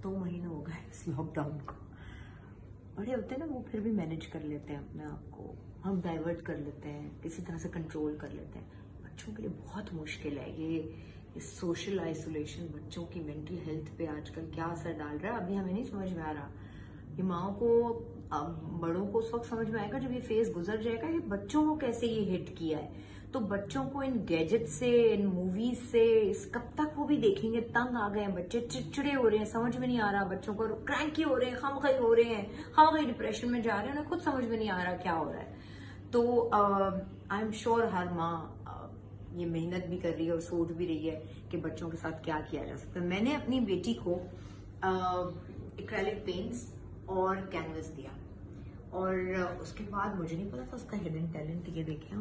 2 महीने हो गए इस लॉकडाउन को। बड़े होते हैं ना, वो फिर भी मैनेज कर लेते हैं अपने आप को, हम डाइवर्ट कर लेते हैं, किसी तरह से कंट्रोल कर लेते हैं। बच्चों के लिए बहुत मुश्किल है ये सोशल आइसोलेशन बच्चों की मेंटल हेल्थ पे आजकल क्या असर डाल रहा है, अभी हमें नहीं समझ में आ रहा। ये माओ को, बड़ों को उस वक्त समझ में आएगा जब ये फेज गुजर जाएगा, ये बच्चों को कैसे ये हिट किया है। तो बच्चों को इन गैजेट से, इन मूवीज से कब तक वो भी देखेंगे, तंग आ गए हैं बच्चे, चिड़चिड़े हो रहे हैं, समझ में नहीं आ रहा बच्चों को, क्रैंकी हो रहे हैं, खामखी हो रहे हैं, खामखी डिप्रेशन में जा रहे हैं, उन्हें खुद समझ में नहीं आ रहा क्या हो रहा है। तो आई एम श्योर हर माँ ये मेहनत भी कर रही है और सोच भी रही है कि बच्चों के साथ क्या किया जा सकता है। मैंने अपनी बेटी को एक्रेलिक पेंट्स और कैनवस दिया और उसके बाद मुझे नहीं पता था उसका हिडन टैलेंट, ये देखें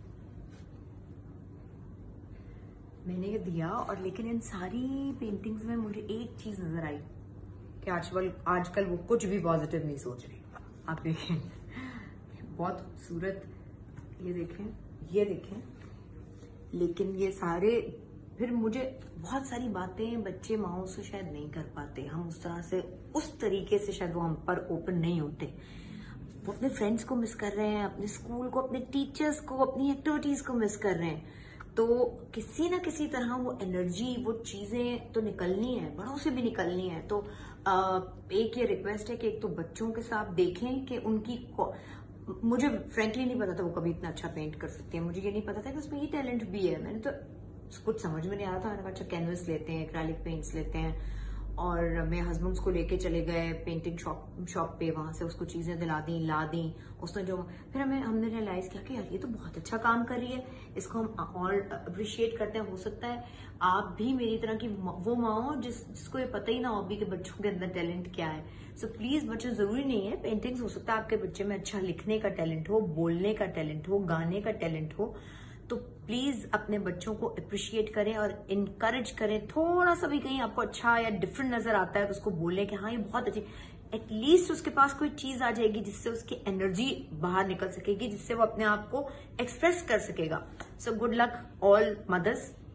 मैंने ये दिया। और लेकिन इन सारी पेंटिंग्स में मुझे एक चीज नजर आई कि आजकल वो कुछ भी पॉजिटिव नहीं सोच रही। आप देखें बहुत खूबसूरत, ये देखें, लेकिन ये सारे फिर मुझे बहुत सारी बातें बच्चे माओ से शायद नहीं कर पाते, हम उस तरीके से शायद वो हम पर ओपन नहीं होते। वो अपने फ्रेंड्स को मिस कर रहे हैं, अपने स्कूल को, अपने टीचर्स को, अपनी एक्टिविटीज को मिस कर रहे हैं। तो किसी ना किसी तरह वो एनर्जी, वो चीजें तो निकलनी है, बड़ों से भी निकलनी है। तो एक ये रिक्वेस्ट है कि एक तो बच्चों के साथ देखें कि उनकी, मुझे फ्रेंकली नहीं पता था वो कभी इतना अच्छा पेंट कर सकती है, मुझे ये नहीं पता था कि उसमें ये टैलेंट भी है। मैंने तो कुछ समझ में नहीं आ रहा था, मैंने कहा अच्छा कैनवस लेते हैं, एक्रेलिक पेंट्स लेते हैं। और मेरे हस्बैंड को लेके चले गए पेंटिंग शॉप पे, वहां से उसको चीजें ला दी उसने जो, फिर हमने रियलाइज किया कि यार ये तो बहुत अच्छा काम कर रही है, इसको हम और अप्रिशिएट करते हैं। हो सकता है आप भी मेरी तरह की वो माँ हो जिसको ये पता ही ना हो अभी कि बच्चों के अंदर टैलेंट क्या है। सो प्लीज बच्चों, जरूरी नहीं है पेंटिंग्स, हो सकता है आपके बच्चे में अच्छा लिखने का टैलेंट हो, बोलने का टैलेंट हो, गाने का टैलेंट हो। तो प्लीज अपने बच्चों को अप्रिशिएट करें और इनकरेज करें। थोड़ा सा भी कहीं आपको अच्छा या डिफरेंट नजर आता है तो उसको बोलें कि हाँ ये बहुत अच्छी, एटलीस्ट उसके पास कोई चीज आ जाएगी जिससे उसकी एनर्जी बाहर निकल सकेगी, जिससे वो अपने आप को एक्सप्रेस कर सकेगा। So good luck all mother's.